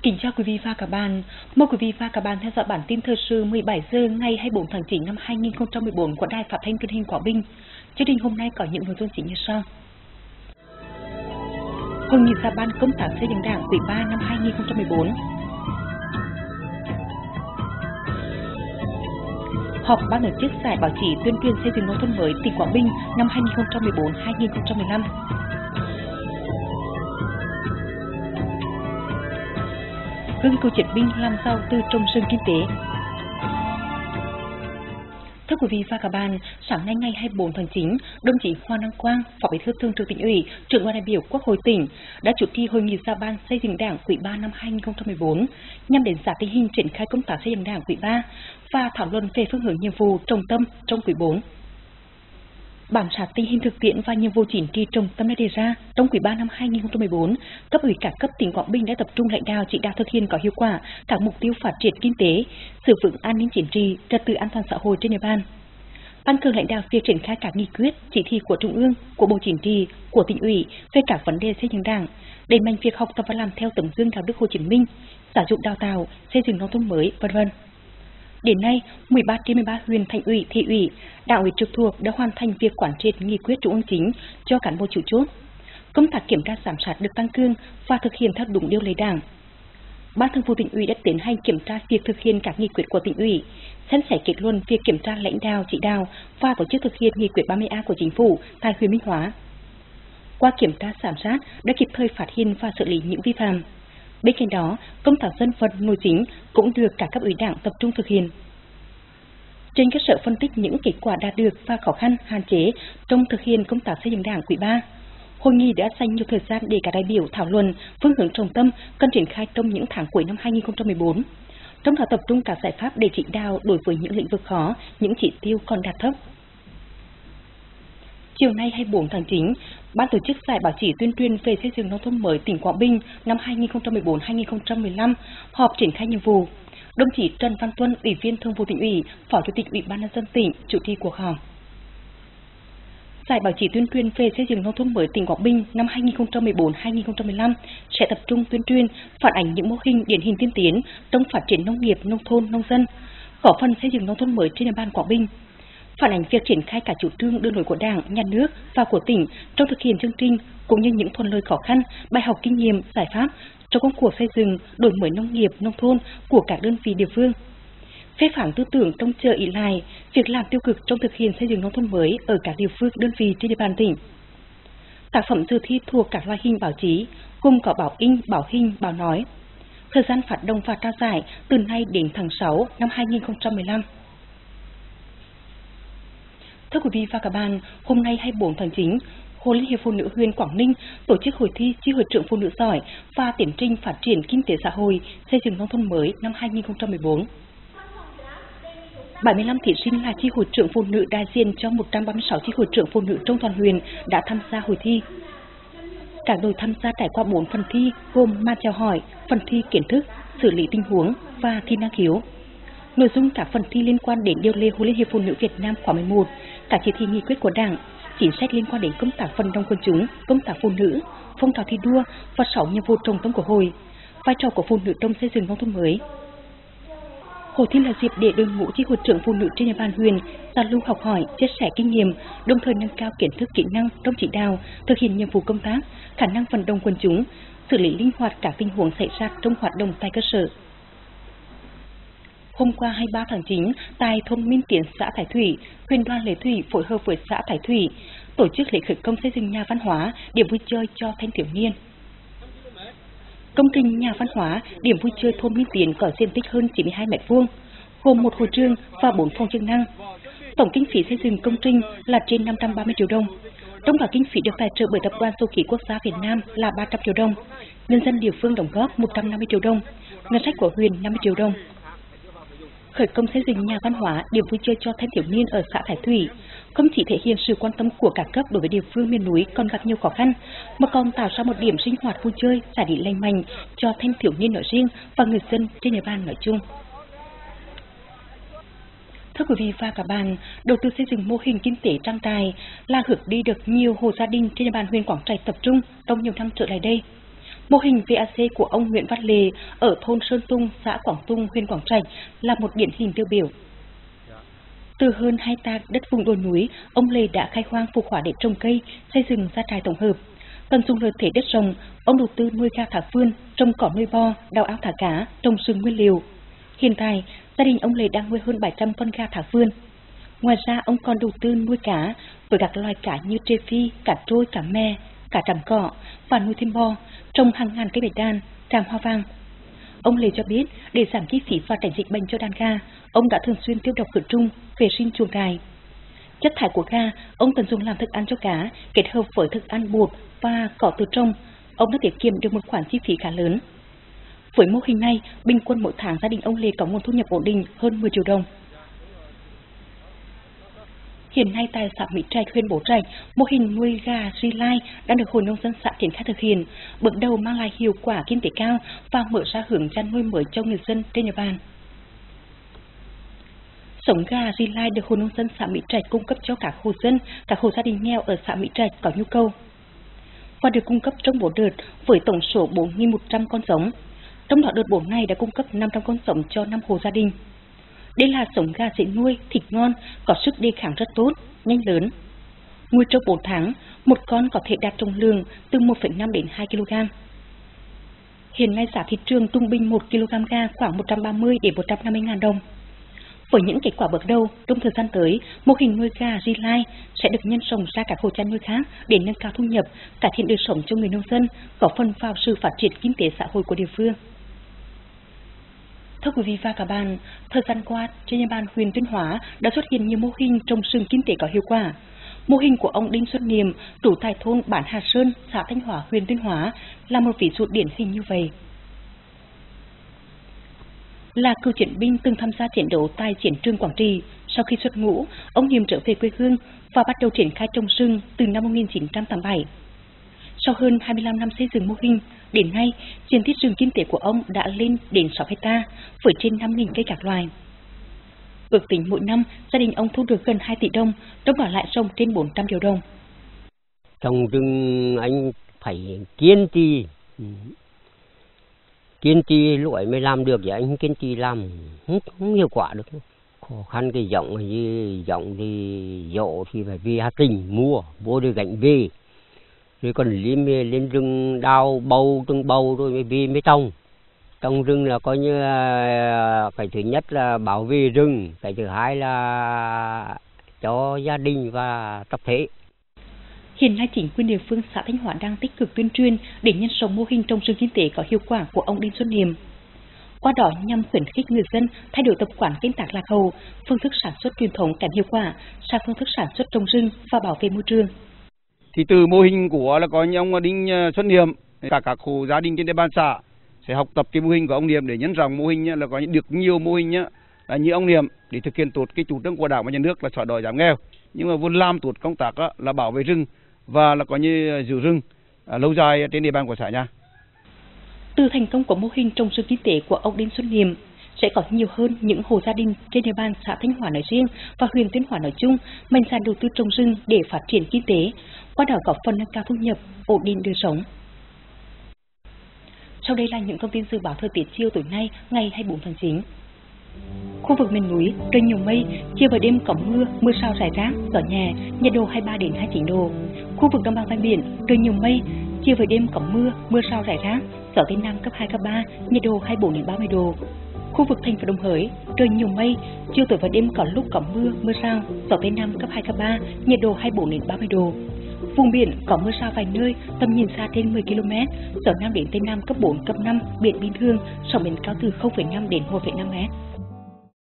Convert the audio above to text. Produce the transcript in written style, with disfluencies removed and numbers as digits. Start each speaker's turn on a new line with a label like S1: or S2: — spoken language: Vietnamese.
S1: Kính chào quý vị và các bạn. Mời quý vị và các bạn theo dõi bản tin thời sự 17 giờ ngày 24 tháng 9 năm 2014 của Đài Phát thanh Truyền hình Quảng Bình. Chương trình hôm nay có những nội dung chính như sau. Hội nghị ra ban công tác xây dựng Đảng quý 3 năm 2014. Họp ban tổ chức giải báo chí tuyên truyền xây dựng nông thôn mới tỉnh Quảng Bình năm 2014-2015. Gương cựu chiến binh làm giàu từ trồng rừng kinh tế. Thưa quý vị và các bạn, sáng nay ngày 24 tháng 9, đồng chí Hoàng Đăng Quang, Phó Bí thư Thường trực Tỉnh ủy, Trưởng đoàn đại biểu Quốc hội tỉnh đã chủ trì hội nghị ra ban xây dựng Đảng quý 3 năm 2014 nhằm đánh giá tình hình triển khai công tác xây dựng Đảng quý 3 và thảo luận về phương hướng nhiệm vụ trọng tâm trong quý 4. Bám sát tình hình thực tiễn và nhiệm vụ chính trị trọng tâm đã đề ra trong quý 3 năm 2014, cấp ủy các cấp tỉnh Quảng Bình đã tập trung lãnh đạo chỉ đạo thực hiện có hiệu quả các mục tiêu phát triển kinh tế, giữ vững an ninh chính trị, trật tự an toàn xã hội trên địa bàn. Tăng cường lãnh đạo việc triển khai các nghị quyết, chỉ thị của Trung ương, của Bộ Chính trị, của Tỉnh ủy về các vấn đề xây dựng Đảng, đẩy mạnh việc học tập và làm theo tấm gương đạo đức Hồ Chí Minh, giáo dục đào tạo, xây dựng nông thôn mới, v.v. Đến nay, 13 trên 13 huyện, thành ủy, thị ủy, đảng ủy trực thuộc đã hoàn thành việc quán triệt nghị quyết Trung ương chính cho cán bộ chủ chốt. Công tác kiểm tra giám sát được tăng cường và thực hiện theo đúng điều lệ Đảng. Ban Thường vụ Tỉnh ủy đã tiến hành kiểm tra việc thực hiện các nghị quyết của Tỉnh ủy, xem xét kết luận việc kiểm tra lãnh đạo chỉ đạo và tổ chức thực hiện nghị quyết 30A của Chính phủ tại huyện Minh Hóa. Qua kiểm tra giám sát đã kịp thời phát hiện và xử lý những vi phạm. Bên cạnh đó, công tác dân vận nội chính cũng được các cấp ủy Đảng tập trung thực hiện. Trên cơ sở phân tích những kết quả đạt được và khó khăn, hạn chế trong thực hiện công tác xây dựng Đảng quý 3, hội nghị đã dành nhiều thời gian để các đại biểu thảo luận phương hướng trọng tâm cần triển khai trong những tháng cuối năm 2014. Trong đó tập trung các giải pháp để chỉ đạo đối với những lĩnh vực khó, những chỉ tiêu còn đạt thấp. Chiều nay 24 tháng 9, Ban tổ chức giải báo chí tuyên truyền về xây dựng nông thôn mới tỉnh Quảng Bình năm 2014-2015 họp triển khai nhiệm vụ. Đồng chí Trần Văn Tuân, Ủy viên Thường vụ Tỉnh ủy, Phó Chủ tịch Ủy ban nhân dân tỉnh chủ trì cuộc họp. Giải báo chí tuyên truyền về xây dựng nông thôn mới tỉnh Quảng Bình năm 2014-2015 sẽ tập trung tuyên truyền phản ánh những mô hình điển hình tiên tiến trong phát triển nông nghiệp, nông thôn, nông dân, góp phần xây dựng nông thôn mới trên địa bàn Quảng Bình, phản ánh việc triển khai cả chủ trương đường lối của Đảng, Nhà nước và của tỉnh trong thực hiện chương trình cũng như những thuận lợi khó khăn, bài học kinh nghiệm, giải pháp trong công cuộc xây dựng, đổi mới nông nghiệp, nông thôn của các đơn vị địa phương. Phê phán tư tưởng trông chờ ỷ lại, việc làm tiêu cực trong thực hiện xây dựng nông thôn mới ở các địa phương, đơn vị trên địa bàn tỉnh. Tác phẩm dự thi thuộc các loại hình báo chí, gồm có báo in, báo hình, báo nói. Thời gian phát động và trao giải từ nay đến tháng 6 năm 2015. Thưa quý vị và các bạn, hôm nay 24 tháng 9, Hội Liên hiệp Phụ nữ huyện Quảng Ninh tổ chức hội thi chi hội trưởng phụ nữ giỏi và tiến trình phát triển kinh tế xã hội xây dựng nông thôn mới năm 2014. 75 thí sinh là chi hội trưởng phụ nữ đại diện cho 136 chi hội trưởng phụ nữ trong toàn huyện đã tham gia hội thi. Các đội tham gia trải qua 4 phần thi gồm màn chào hỏi, phần thi kiến thức, xử lý tình huống và thi năng khiếu. Nội dung các phần thi liên quan đến điều lệ Hội Liên hiệp Phụ nữ Việt Nam khóa 11, các chỉ thị nghị quyết của Đảng, chính sách liên quan đến công tác vận động quần chúng, công tác phụ nữ, phong trào thi đua và 6 nhiệm vụ trọng tâm của hội, vai trò của phụ nữ trong xây dựng nông thôn mới. Hội thi là dịp để đội ngũ chi hội trưởng phụ nữ trên địa bàn huyện giao lưu học hỏi, chia sẻ kinh nghiệm, đồng thời nâng cao kiến thức kỹ năng trong chỉ đạo, thực hiện nhiệm vụ công tác, khả năng vận động quần chúng, xử lý linh hoạt các tình huống xảy ra trong hoạt động tại cơ sở. Hôm qua 23 tháng 9, tại thôn Minh Tiến, xã Thái Thủy, huyện Đoàn Lệ Thủy phối hợp với xã Thái Thủy tổ chức lễ khởi công xây dựng nhà văn hóa, điểm vui chơi cho thanh thiếu niên. Công trình nhà văn hóa, điểm vui chơi thôn Minh Tiến có diện tích hơn 92 m2, gồm một hội trường và 4 phòng chức năng. Tổng kinh phí xây dựng công trình là trên 530 triệu đồng. Trong đó kinh phí được tài trợ bởi Tập đoàn Dầu khí Quốc gia Việt Nam là 300 triệu đồng, nhân dân địa phương đóng góp 150 triệu đồng, ngân sách của huyện 50 triệu đồng. Khởi công xây dựng nhà văn hóa, điểm vui chơi cho thanh thiếu niên ở xã Thái Thủy không chỉ thể hiện sự quan tâm của các cấp đối với địa phương miền núi còn gặp nhiều khó khăn, mà còn tạo ra một điểm sinh hoạt vui chơi, giải trí lành mạnh cho thanh thiếu niên nói riêng và người dân trên địa bàn nói chung. Thưa quý vị và các bạn, đầu tư xây dựng mô hình kinh tế trang trại là hướng đi được nhiều hộ gia đình trên địa bàn huyện Quảng Trạch tập trung trong nhiều năm trở lại đây. Mô hình VAC của ông Nguyễn Văn Lê ở thôn Sơn Tung, xã Quảng Tung, huyện Quảng Trạch là một điển hình tiêu biểu. Từ hơn 2 ta đất vùng đồi núi, ông Lê đã khai hoang phục hỏa để trồng cây, xây dựng gia trại tổng hợp. Tận dụng lợi thế đất rộng, ông đầu tư nuôi gà thả vườn, trồng cỏ nuôi bò, đào ao thả cá, trồng rừng nguyên liệu. Hiện tại, gia đình ông Lê đang nuôi hơn 700 con gà thả vườn. Ngoài ra, ông còn đầu tư nuôi cá với các loài cá như trê phi, cá trôi, cá me, cá tràm cỏ và nuôi thêm bò, trồng hàng ngàn cây bạch đàn, tràm hoa vàng. Ông Lê cho biết, để giảm chi phí và tránh dịch bệnh cho đàn gà, ông đã thường xuyên tiêu độc khử trùng, vệ sinh chuồng trại. Chất thải của gà, ông tận dụng làm thức ăn cho cá, kết hợp với thức ăn bột và cỏ từ trồng, ông đã tiết kiệm được một khoản chi phí khá lớn. Với mô hình này, bình quân mỗi tháng gia đình ông Lê có nguồn thu nhập ổn định hơn 10 triệu đồng. Hiện nay tại xã Mỹ Trạch, huyện Bố Trạch, mô hình nuôi gà Ri Lai đang được Hội Nông dân xã triển khai thực hiện, bước đầu mang lại hiệu quả kinh tế cao và mở ra hướng chăn nuôi mới cho người dân trên địa bàn. Giống gà Ri Lai được Hội Nông dân xã Mỹ Trạch cung cấp cho các hộ dân, các hộ gia đình nghèo ở xã Mỹ Trạch có nhu cầu và được cung cấp trong 4 đợt với tổng số 4.100 con giống. Trong đó đợt 4 này đã cung cấp 500 con giống cho 5 hộ gia đình. Đây là giống gà dễ nuôi, thịt ngon, có sức đề kháng rất tốt, nhanh lớn. Nuôi trong 4 tháng, một con có thể đạt trọng lượng từ 1,5 đến 2 kg. Hiện nay giá thị trường trung bình 1 kg gà khoảng 130 đến 150 ngàn đồng. Với những kết quả bước đầu, trong thời gian tới, mô hình nuôi gà Ri Lai sẽ được nhân rộng ra các hộ chăn nuôi khác để nâng cao thu nhập, cải thiện đời sống cho người nông dân, góp phần vào sự phát triển kinh tế xã hội của địa phương. Thưa quý vị và các bạn, thời gian qua, trên địa bàn huyện Tuyên Hóa đã xuất hiện nhiều mô hình trồng rừng kinh tế có hiệu quả. Mô hình của ông Đinh Xuân Niệm, chủ tại thôn Bản Hà Sơn, xã Thanh Hóa, huyện Tuyên Hóa là một ví dụ điển hình như vậy. Là cựu chiến binh từng tham gia chiến đấu tại chiến trường Quảng Trị, sau khi xuất ngũ, ông Niệm trở về quê hương và bắt đầu triển khai trồng rừng từ năm 1987. Sau hơn 25 năm xây dựng mô hình, đến nay, diện tích rừng kinh tế của ông đã lên đến 6 hecta với trên 5.000 cây các loài. Ước tính mỗi năm, gia đình ông thu được gần 2 tỷ đồng, trong đó lãi ròng trên 400 triệu đồng.
S2: Trồng rừng anh phải kiên trì lúc ấy mới làm được, vậy anh kiên trì làm không hiệu quả được. Khó khăn cái giọng thì dậu thì phải về Hà Tĩnh mua để gánh về. Rồi còn lên rừng đào từng bầu rồi mới về mới trồng. Trồng rừng là coi như cái thứ nhất là bảo vệ rừng, cái thứ hai là cho gia đình và tập thể.
S1: Hiện nay chính quyền địa phương xã Thanh Hóa đang tích cực tuyên truyền để nhân rộng mô hình trồng rừng kinh tế có hiệu quả của ông Đinh Xuân Niệm. Qua đó nhằm khuyến khích người dân thay đổi tập quán canh tác lạc hậu, phương thức sản xuất truyền thống kém hiệu quả sang phương thức sản xuất trồng rừng và bảo vệ môi trường.
S3: Thì từ mô hình của là có ông Đinh Xuân Niệm, các hộ gia đình trên địa bàn xã sẽ học tập cái mô hình của ông Niệm để nhân rộng mô hình là có được nhiều mô hình là như ông Niệm để thực hiện tốt cái chủ trương của Đảng và Nhà nước là xóa đói giảm nghèo, nhưng mà vẫn làm tốt công tác là bảo vệ rừng và là có như giữ rừng lâu dài trên địa bàn của xã nhà.
S1: Từ thành công của mô hình trồng rừng kinh tế của ông Đinh Xuân Niệm, sẽ có nhiều hơn những hộ gia đình trên địa bàn xã Thanh Hóa nói riêng và huyện Tuyên Hóa nói chung mạnh dạn đầu tư trồng rừng để phát triển kinh tế, qua đó góp phần nâng cao thu nhập, ổn định đời sống. Sau đây là những thông tin dự báo thời tiết chiều tối nay, ngày 24 tháng 9. Khu vực miền núi, trời nhiều mây, chiều và đêm có mưa rào rải rác, gió nhẹ, nhiệt độ 23 đến 29 độ. Khu vực đồng bằng ven biển, trời nhiều mây, chiều và đêm có mưa rào rải rác, gió tây nam cấp 2 cấp 3, nhiệt độ 24 đến 30 độ. Khu vực thành phố Đồng Hới, trời nhiều mây, chiều tối và đêm có lúc có mưa rào, gió tây nam cấp 2 cấp 3, nhiệt độ 24 đến 30 độ. Vùng biển có mưa rào vài nơi, tầm nhìn xa trên 10 km, gió nam đến tây nam cấp 4 cấp 5, biển bình thường, sóng biển cao từ 0,5 đến 1,5 m.